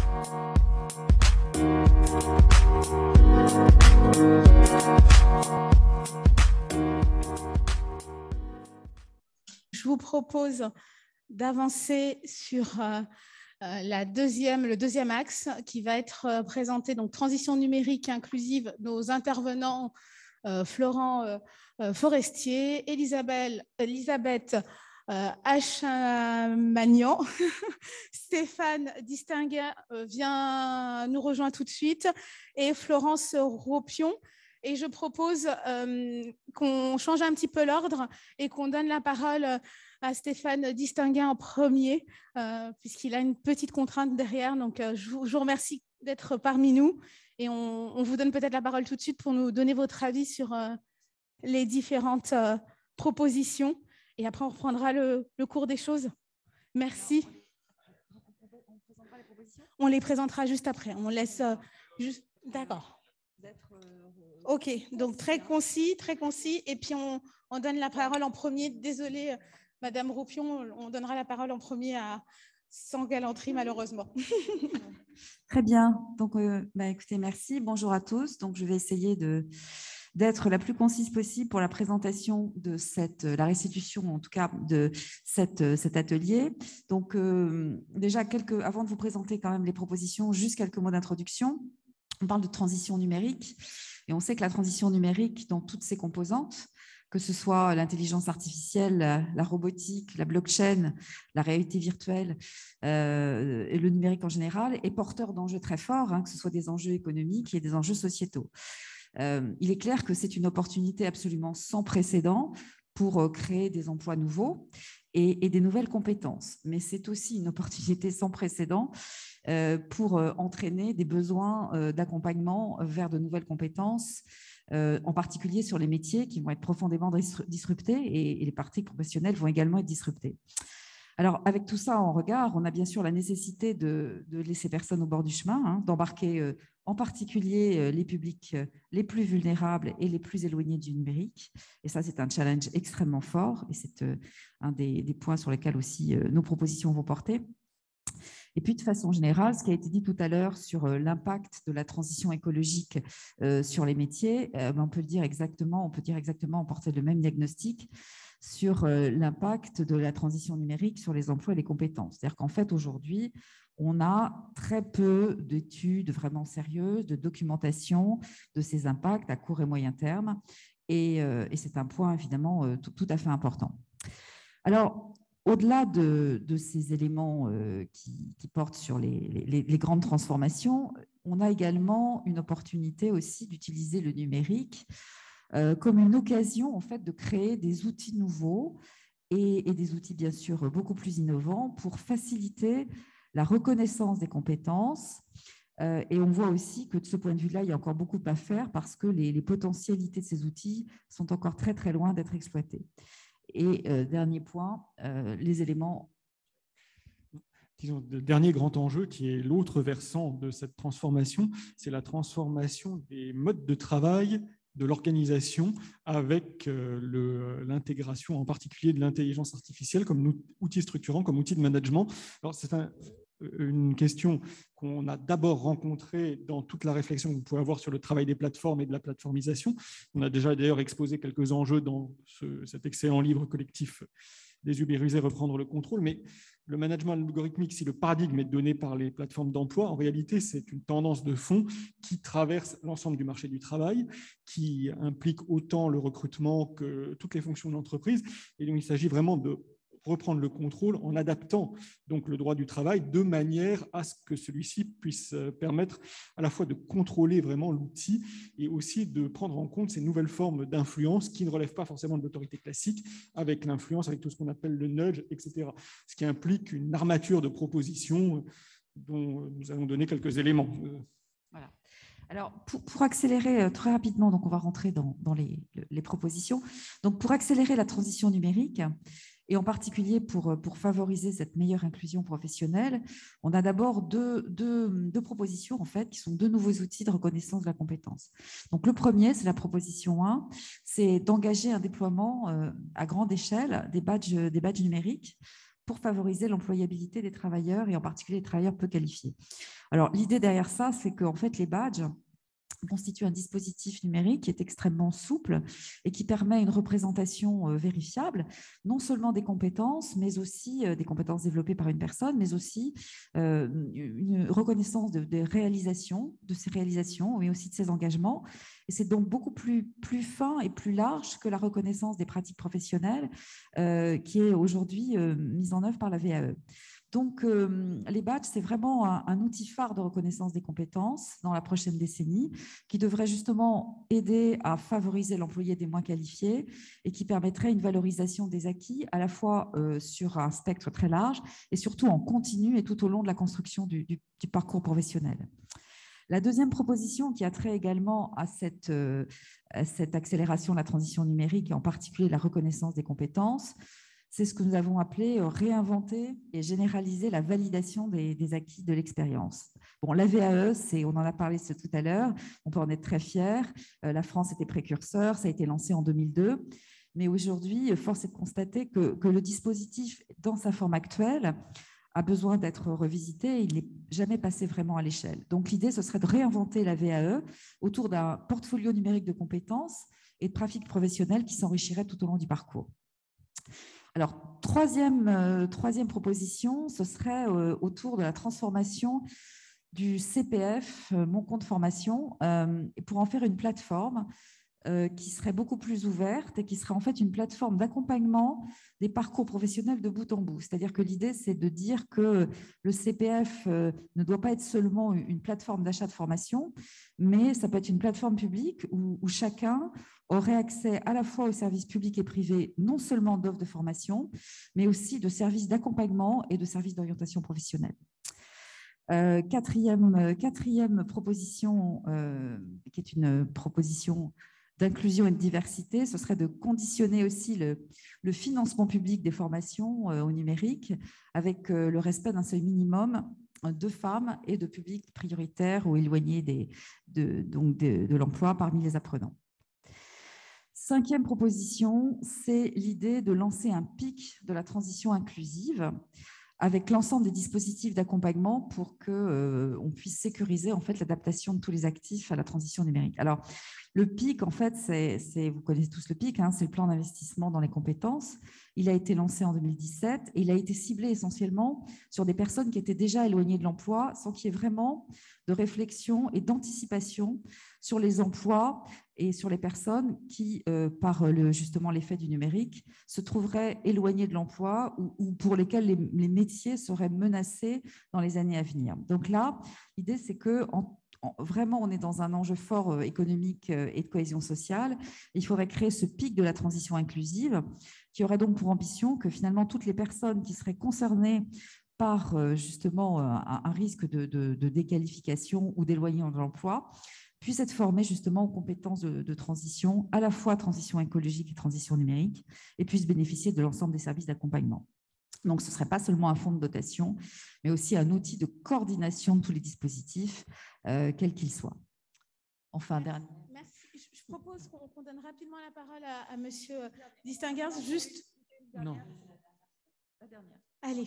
Je vous propose d'avancer sur le deuxième axe qui va être présenté, donc transition numérique inclusive. Nos intervenants, Florent Forestier, Elisabeth Magnan, Stéphane Distinguin vient nous rejoindre tout de suite, et Florence Ropion. Et je propose qu'on change un petit peu l'ordre et qu'on donne la parole à Stéphane Distinguin en premier, puisqu'il a une petite contrainte derrière. Donc, je vous remercie d'être parmi nous et on vous donne peut-être la parole tout de suite pour nous donner votre avis sur les différentes propositions. Et après, on reprendra le cours des choses. Merci. On les présentera juste après. On laisse juste... D'accord. Ok, donc très concis. Et puis, on donne la parole en premier. Désolée, Madame Ropion, on donnera la parole en premier sans galanterie, malheureusement. Très bien. Donc, écoutez, merci. Bonjour à tous. Donc, je vais essayer d'être la plus concise possible pour la présentation de la restitution, en tout cas, de cet atelier. Donc, déjà, avant de vous présenter quand même les propositions, juste quelques mots d'introduction. On parle de transition numérique et on sait que la transition numérique, dans toutes ses composantes, que ce soit l'intelligence artificielle, la robotique, la blockchain, la réalité virtuelle et le numérique en général, est porteur d'enjeux très forts, que ce soit des enjeux économiques et des enjeux sociétaux. Il est clair que c'est une opportunité absolument sans précédent pour créer des emplois nouveaux et des nouvelles compétences. Mais c'est aussi une opportunité sans précédent pour entraîner des besoins d'accompagnement vers de nouvelles compétences, en particulier sur les métiers qui vont être profondément disruptés et les pratiques professionnelles vont également être disruptées. Alors, avec tout ça en regard, on a bien sûr la nécessité de laisser personne au bord du chemin, d'embarquer en particulier les publics les plus vulnérables et les plus éloignés du numérique. Et ça, c'est un challenge extrêmement fort et c'est un des points sur lesquels aussi nos propositions vont porter. Et puis, de façon générale, ce qui a été dit tout à l'heure sur l'impact de la transition écologique sur les métiers, on peut dire exactement, on portait le même diagnostic sur l'impact de la transition numérique sur les emplois et les compétences. C'est-à-dire qu'en fait, aujourd'hui, on a très peu d'études vraiment sérieuses, de documentation de ces impacts à court et moyen terme. Et c'est un point, évidemment, tout à fait important. Alors, au-delà de ces éléments qui portent sur les grandes transformations, on a également une opportunité aussi d'utiliser le numérique comme une occasion en fait, de créer des outils nouveaux et des outils bien sûr beaucoup plus innovants pour faciliter la reconnaissance des compétences. Et on voit aussi que de ce point de vue-là, il y a encore beaucoup à faire parce que les potentialités de ces outils sont encore très, très loin d'être exploitées. Et dernier point, les éléments... Disons, le dernier grand enjeu qui est l'autre versant de cette transformation, c'est la transformation des modes de travail de l'organisation avec l'intégration en particulier de l'intelligence artificielle comme outil structurant, comme outil de management. Alors, c'est une question qu'on a d'abord rencontrée dans toute la réflexion que vous pouvez avoir sur le travail des plateformes et de la plateformisation. On a déjà d'ailleurs exposé quelques enjeux dans cet excellent livre collectif des ubérisés, reprendre le contrôle, mais le management algorithmique, si le paradigme est donné par les plateformes d'emploi, en réalité, c'est une tendance de fond qui traverse l'ensemble du marché du travail, qui implique autant le recrutement que toutes les fonctions de l'entreprise. Et donc, il s'agit vraiment de reprendre le contrôle en adaptant donc le droit du travail de manière à ce que celui-ci puisse permettre à la fois de contrôler vraiment l'outil et aussi de prendre en compte ces nouvelles formes d'influence qui ne relèvent pas forcément de l'autorité classique, avec l'influence, avec tout ce qu'on appelle le nudge, etc. Ce qui implique une armature de propositions dont nous allons donner quelques éléments. Voilà. Alors, pour accélérer très rapidement, donc on va rentrer dans les propositions. Donc, pour accélérer la transition numérique, et en particulier pour favoriser cette meilleure inclusion professionnelle, on a d'abord deux propositions, en fait, qui sont deux nouveaux outils de reconnaissance de la compétence. Donc, le premier, c'est la proposition 1, c'est d'engager un déploiement à grande échelle des badges numériques pour favoriser l'employabilité des travailleurs et en particulier les travailleurs peu qualifiés. Alors, l'idée derrière ça, c'est qu'en fait, les badges constitue un dispositif numérique qui est extrêmement souple et qui permet une représentation vérifiable, non seulement des compétences, mais aussi des compétences développées par une personne, mais aussi une reconnaissance des réalisations, de ses réalisations, mais aussi de ses engagements. Et c'est donc beaucoup plus fin et plus large que la reconnaissance des pratiques professionnelles qui est aujourd'hui mise en œuvre par la VAE. Donc, les badges, c'est vraiment un outil phare de reconnaissance des compétences dans la prochaine décennie qui devrait justement aider à favoriser l'employé des moins qualifiés et qui permettrait une valorisation des acquis à la fois sur un spectre très large et surtout en continu et tout au long de la construction du parcours professionnel. La deuxième proposition qui a trait également à cette accélération de la transition numérique et en particulier la reconnaissance des compétences, c'est ce que nous avons appelé réinventer et généraliser la validation des acquis de l'expérience. Bon, la VAE, on en a parlé tout à l'heure, on peut en être très fier. La France était précurseur, ça a été lancé en 2002. Mais aujourd'hui, force est de constater que le dispositif, dans sa forme actuelle, a besoin d'être revisité. Il n'est jamais passé vraiment à l'échelle. Donc, l'idée, ce serait de réinventer la VAE autour d'un portfolio numérique de compétences et de pratiques professionnelles qui s'enrichirait tout au long du parcours. Alors, troisième proposition, ce serait autour de la transformation du CPF, mon compte formation, pour en faire une plateforme qui serait beaucoup plus ouverte et qui serait en fait une plateforme d'accompagnement des parcours professionnels de bout en bout. C'est-à-dire que l'idée, c'est de dire que le CPF ne doit pas être seulement une plateforme d'achat de formation, mais ça peut être une plateforme publique où chacun aurait accès à la fois aux services publics et privés, non seulement d'offres de formation, mais aussi de services d'accompagnement et de services d'orientation professionnelle. Quatrième proposition, qui est une proposition d'inclusion et de diversité, ce serait de conditionner aussi le financement public des formations au numérique avec le respect d'un seuil minimum de femmes et de publics prioritaires ou éloignés de l'emploi parmi les apprenants. Cinquième proposition, c'est l'idée de lancer un pic de la transition inclusive avec l'ensemble des dispositifs d'accompagnement pour qu'on puisse sécuriser en fait l'adaptation de tous les actifs à la transition numérique. Alors, le PIC, en fait, vous connaissez tous le PIC, hein, c'est le plan d'investissement dans les compétences. Il a été lancé en 2017 et il a été ciblé essentiellement sur des personnes qui étaient déjà éloignées de l'emploi sans qu'il y ait vraiment de réflexion et d'anticipation sur les emplois et sur les personnes qui, par justement l'effet du numérique, se trouveraient éloignées de l'emploi ou pour lesquelles les métiers seraient menacés dans les années à venir. Donc là, l'idée, c'est que vraiment, on est dans un enjeu fort économique et de cohésion sociale. Il faudrait créer ce pic de la transition inclusive qui aurait donc pour ambition que finalement toutes les personnes qui seraient concernées par justement un risque de déqualification ou d'éloignement de l'emploi puissent être formées justement aux compétences de transition, à la fois transition écologique et transition numérique, et puissent bénéficier de l'ensemble des services d'accompagnement. Donc, ce ne serait pas seulement un fonds de dotation, mais aussi un outil de coordination de tous les dispositifs, quels qu'ils soient. Enfin, dernier. Merci. Je propose qu'on donne rapidement la parole à Monsieur Distinguers. Juste. Non. La dernière. Allez.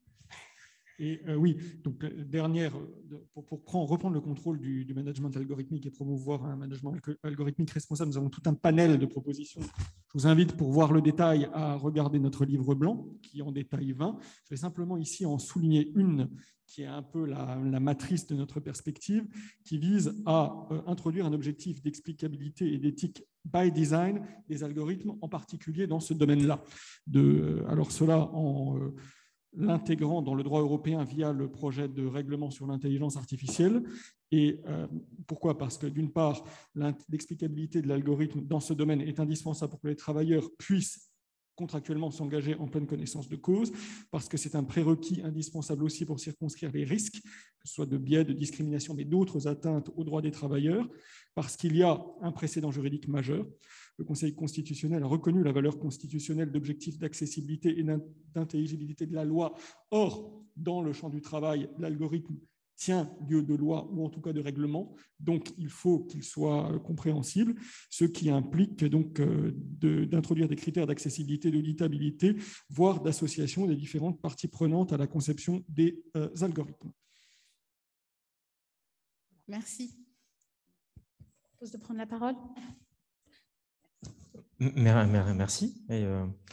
Et oui, donc dernière, pour reprendre le contrôle du management algorithmique et promouvoir un management algorithmique responsable, nous avons tout un panel de propositions. Je vous invite, pour voir le détail, à regarder notre livre blanc, qui en détaille 20. Je vais simplement ici en souligner une qui est un peu la matrice de notre perspective, qui vise à introduire un objectif d'explicabilité et d'éthique by design des algorithmes, en particulier dans ce domaine-là. Alors cela en l'intégrant dans le droit européen via le projet de règlement sur l'intelligence artificielle. Et pourquoi ? Parce que d'une part, l'explicabilité de l'algorithme dans ce domaine est indispensable pour que les travailleurs puissent contractuellement s'engager en pleine connaissance de cause, parce que c'est un prérequis indispensable aussi pour circonscrire les risques, que ce soit de biais, de discrimination, mais d'autres atteintes aux droits des travailleurs, parce qu'il y a un précédent juridique majeur. Le Conseil constitutionnel a reconnu la valeur constitutionnelle d'objectifs d'accessibilité et d'intelligibilité de la loi. Or, dans le champ du travail, l'algorithme tient lieu de loi ou en tout cas de règlement, donc il faut qu'il soit compréhensible, ce qui implique donc d'introduire des critères d'accessibilité, d'auditabilité, voire d'association des différentes parties prenantes à la conception des algorithmes. Merci. Je propose de prendre la parole. Merci. Et,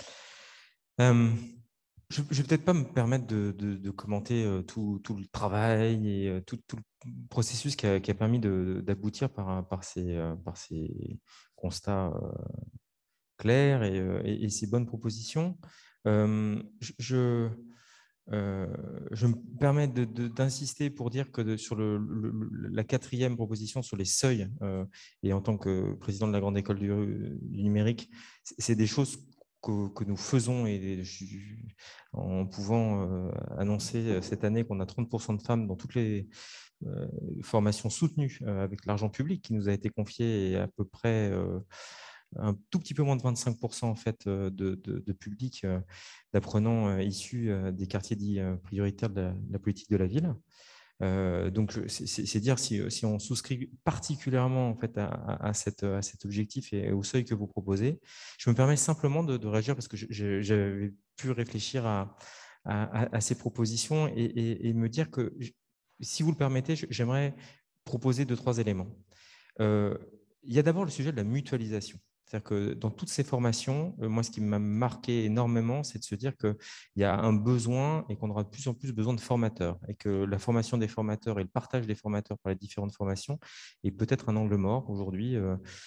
je ne vais peut-être pas me permettre de commenter tout le travail et tout le processus qui a permis d'aboutir par ces constats clairs et ces bonnes propositions. Je me permets d'insister pour dire que sur la quatrième proposition sur les seuils, et en tant que président de la Grande École du numérique, c'est des choses que nous faisons en pouvant annoncer cette année qu'on a 30% de femmes dans toutes les formations soutenues avec l'argent public qui nous a été confié, et à peu près un tout petit peu moins de 25% en fait, de public d'apprenants issus des quartiers dits prioritaires de la politique de la ville. Donc, c'est dire si on souscrit particulièrement en fait, à cet objectif et au seuil que vous proposez. Je me permets simplement de réagir parce que j'avais pu réfléchir à ces propositions et me dire que, si vous le permettez, j'aimerais proposer 2-3 éléments. Il y a d'abord le sujet de la mutualisation. C'est-à-dire que dans toutes ces formations, moi, ce qui m'a marqué énormément, c'est de se dire qu'il y a un besoin et qu'on aura de plus en plus besoin de formateurs, et que la formation des formateurs et le partage des formateurs par les différentes formations est peut-être un angle mort aujourd'hui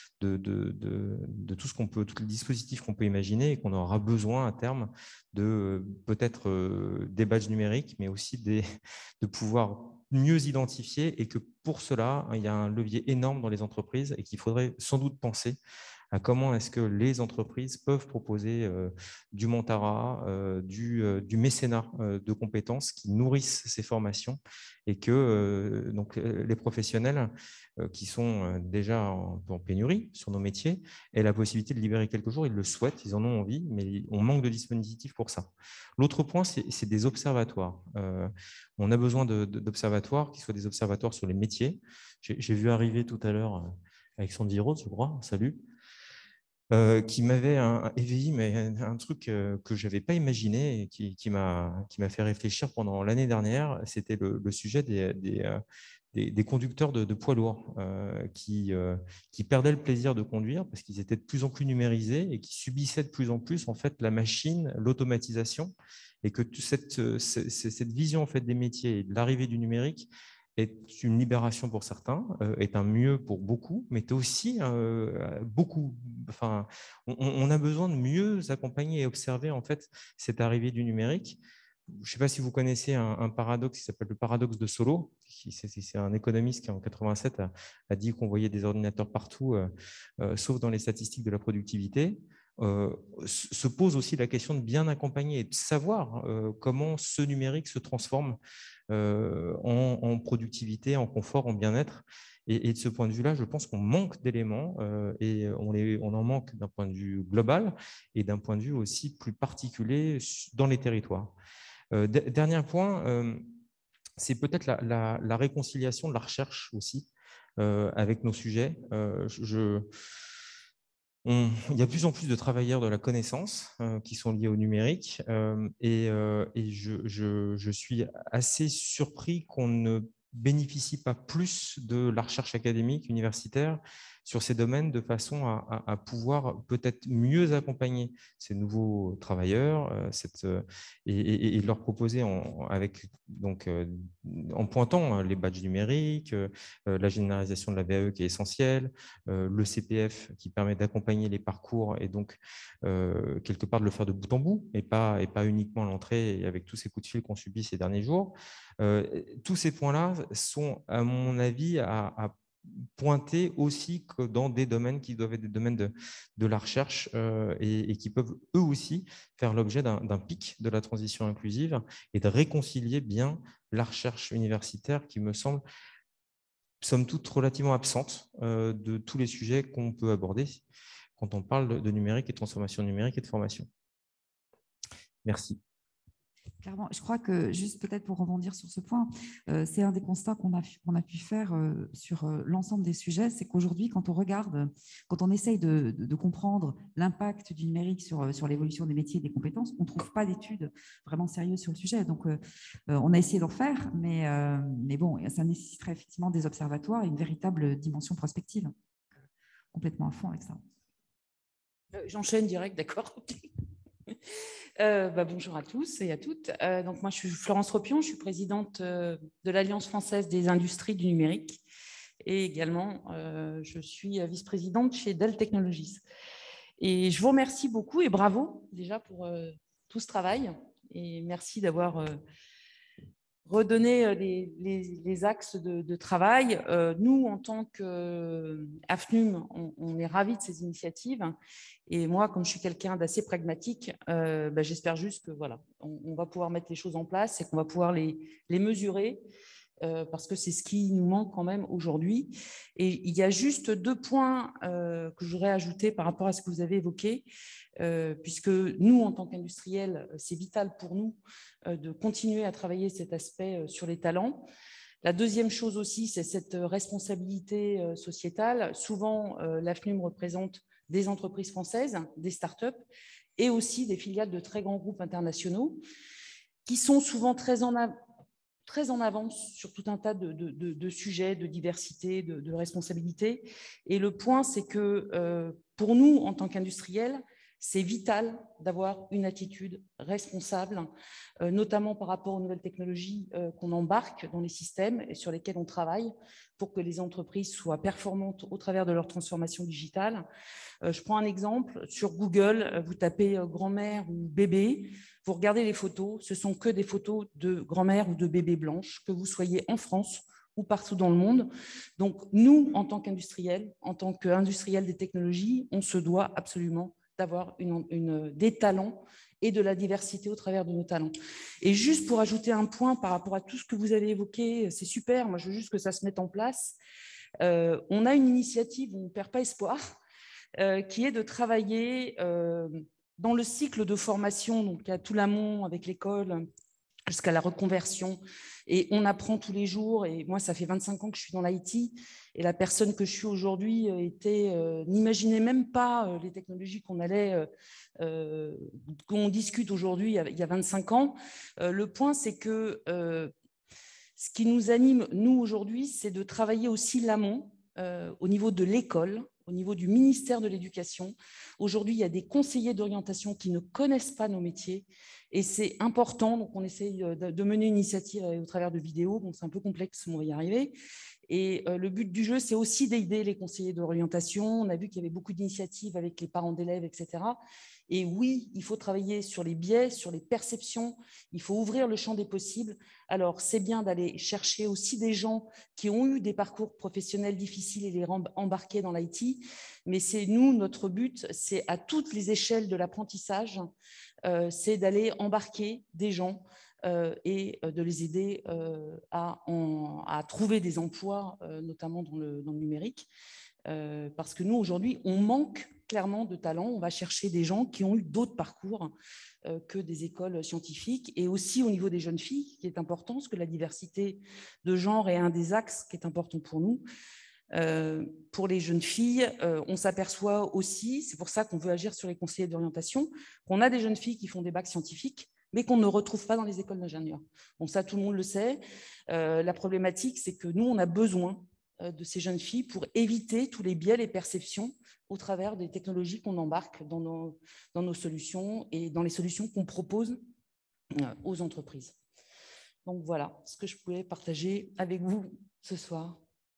de tout ce qu'on peut, tous les dispositifs qu'on peut imaginer, et qu'on aura besoin à terme de peut-être des badges numériques, mais aussi de pouvoir mieux identifier, et que pour cela, il y a un levier énorme dans les entreprises et qu'il faudrait sans doute penser à comment est-ce que les entreprises peuvent proposer du mentorat, du mécénat de compétences qui nourrissent ces formations, et que donc, les professionnels qui sont déjà en pénurie sur nos métiers aient la possibilité de libérer quelques jours. Ils le souhaitent, ils en ont envie, mais on manque de dispositifs pour ça. L'autre point, c'est des observatoires. On a besoin d'observatoires qui soient des observatoires sur les métiers. J'ai vu arriver tout à l'heure avec Sandy Rose, je crois, salut, qui m'avait éveillé un truc que je n'avais pas imaginé et qui m'a fait réfléchir pendant l'année dernière. C'était le sujet des conducteurs de poids lourds qui perdaient le plaisir de conduire parce qu'ils étaient de plus en plus numérisés et qui subissaient de plus en plus en fait, la machine, l'automatisation, et que cette vision en fait, des métiers et de l'arrivée du numérique est une libération pour certains, est un mieux pour beaucoup, mais est aussi beaucoup. Enfin, on a besoin de mieux accompagner et observer en fait cette arrivée du numérique. Je ne sais pas si vous connaissez un paradoxe qui s'appelle le paradoxe de Solow. C'est un économiste qui, en 87, a dit qu'on voyait des ordinateurs partout, sauf dans les statistiques de la productivité. Se pose aussi la question de bien accompagner et de savoir comment ce numérique se transforme en productivité, en confort, en bien-être. Et de ce point de vue-là, je pense qu'on manque d'éléments et on en manque d'un point de vue global et d'un point de vue aussi plus particulier dans les territoires. Dernier point, c'est peut-être la réconciliation de la recherche aussi avec nos sujets. Il y a de plus en plus de travailleurs de la connaissance qui sont liés au numérique et je suis assez surpris qu'on ne bénéficie pas plus de la recherche académique, universitaire sur ces domaines de façon à pouvoir peut-être mieux accompagner ces nouveaux travailleurs et leur proposer en pointant les badges numériques, la généralisation de la VAE qui est essentielle, le CPF qui permet d'accompagner les parcours et donc quelque part de le faire de bout en bout et pas uniquement à l'entrée avec tous ces coups de fil qu'on subit ces derniers jours. Tous ces points-là sont, à mon avis, à pointer aussi que dans des domaines qui doivent être des domaines de la recherche et qui peuvent eux aussi faire l'objet d'un pic de la transition inclusive et de réconcilier bien la recherche universitaire qui me semble somme toute relativement absente de tous les sujets qu'on peut aborder quand on parle de numérique et de transformation numérique et de formation. Merci. Clairement, je crois que, juste peut-être pour rebondir sur ce point, c'est un des constats qu'on a pu faire sur l'ensemble des sujets, c'est qu'aujourd'hui, quand on regarde, quand on essaye de comprendre l'impact du numérique sur l'évolution des métiers et des compétences, on ne trouve pas d'études vraiment sérieuses sur le sujet. Donc, on a essayé d'en faire, mais bon, ça nécessiterait effectivement des observatoires et une véritable dimension prospective. Complètement à fond avec ça. J'enchaîne direct, d'accord. Bonjour à tous et à toutes. Donc moi, je suis Florence Ropion, je suis présidente de l'Alliance française des industries du numérique et également, je suis vice-présidente chez Dell Technologies. Et je vous remercie beaucoup et bravo déjà pour tout ce travail et merci d'avoir redonné les axes de travail. Nous, en tant qu'AFNUM, on est ravis de ces initiatives. Et moi, comme je suis quelqu'un d'assez pragmatique, j'espère juste que voilà, on va pouvoir mettre les choses en place et qu'on va pouvoir les mesurer parce que c'est ce qui nous manque quand même aujourd'hui. Et il y a juste 2 points que je voudrais ajouter par rapport à ce que vous avez évoqué, puisque nous, en tant qu'industriels, c'est vital pour nous de continuer à travailler cet aspect sur les talents. La deuxième chose aussi, c'est cette responsabilité sociétale. Souvent, l'AFNUM représente des entreprises françaises, des startups et aussi des filiales de très grands groupes internationaux qui sont souvent très en avance sur tout un tas de sujets, de diversité, de responsabilité. Et le point, c'est que pour nous, en tant qu'industriels, c'est vital d'avoir une attitude responsable, notamment par rapport aux nouvelles technologies qu'on embarque dans les systèmes et sur lesquels on travaille pour que les entreprises soient performantes au travers de leur transformation digitale. Je prends un exemple. Sur Google, vous tapez grand-mère ou bébé, vous regardez les photos, ce sont que des photos de grand-mère ou de bébé blanche, que vous soyez en France ou partout dans le monde. Donc, nous, en tant qu'industriels, en tant qu'industriels des technologies, on se doit absolument d'avoir des talents et de la diversité au travers de nos talents. Et juste pour ajouter un point par rapport à tout ce que vous avez évoqué, c'est super, moi je veux juste que ça se mette en place. On a une initiative, on ne perd pas espoir, qui est de travailler dans le cycle de formation, donc à tout l'amont avec l'école, jusqu'à la reconversion. Et on apprend tous les jours. Et moi, ça fait 25 ans que je suis dans l'IT. Et la personne que je suis aujourd'hui n'imaginait même pas les technologies qu'on discute aujourd'hui il y a 25 ans. Le point, c'est que ce qui nous anime, nous, aujourd'hui, c'est de travailler aussi l'amont au niveau de l'école, au niveau du ministère de l'Éducation. Aujourd'hui, il y a des conseillers d'orientation qui ne connaissent pas nos métiers et c'est important. Donc, on essaye de mener une initiative au travers de vidéos. Bon, c'est un peu complexe, mais on va y arriver. Et le but du jeu, c'est aussi d'aider les conseillers d'orientation. On a vu qu'il y avait beaucoup d'initiatives avec les parents d'élèves, etc. Et oui, il faut travailler sur les biais, sur les perceptions. Il faut ouvrir le champ des possibles. Alors, c'est bien d'aller chercher aussi des gens qui ont eu des parcours professionnels difficiles et les embarquer dans l'IT. Mais c'est nous, notre but, c'est à toutes les échelles de l'apprentissage, c'est d'aller embarquer des gens et de les aider à trouver des emplois, notamment dans le numérique. Parce que nous, aujourd'hui, on manque clairement de talents. On va chercher des gens qui ont eu d'autres parcours que des écoles scientifiques. Et aussi au niveau des jeunes filles, qui est important, parce que la diversité de genre est un des axes qui est important pour nous. Pour les jeunes filles, on s'aperçoit aussi, c'est pour ça qu'on veut agir sur les conseillers d'orientation, qu'on a des jeunes filles qui font des bacs scientifiques, mais qu'on ne retrouve pas dans les écoles d'ingénieurs. Bon, ça, tout le monde le sait. La problématique, c'est que nous, on a besoin de ces jeunes filles pour éviter tous les biais, les perceptions au travers des technologies qu'on embarque dans nos solutions et dans les solutions qu'on propose aux entreprises. Donc voilà ce que je pouvais partager avec vous ce soir.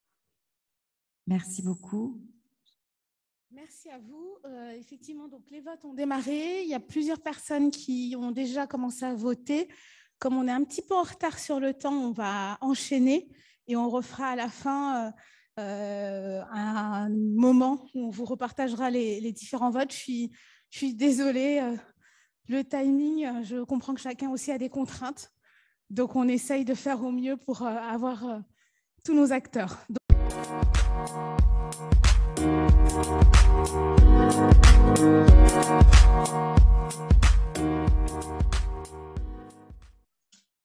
Merci beaucoup. Merci à vous. Effectivement, donc les votes ont démarré. Il y a plusieurs personnes qui ont déjà commencé à voter. Comme on est un petit peu en retard sur le temps, on va enchaîner et on refera à la fin un moment où on vous repartagera les différents votes. Je suis désolée, le timing, je comprends que chacun aussi a des contraintes. Donc, on essaye de faire au mieux pour avoir tous nos acteurs. Donc...